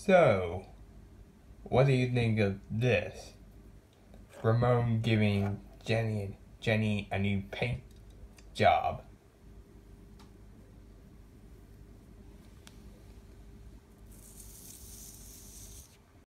So, what do you think of this? Ramone giving Jenny a new paint job.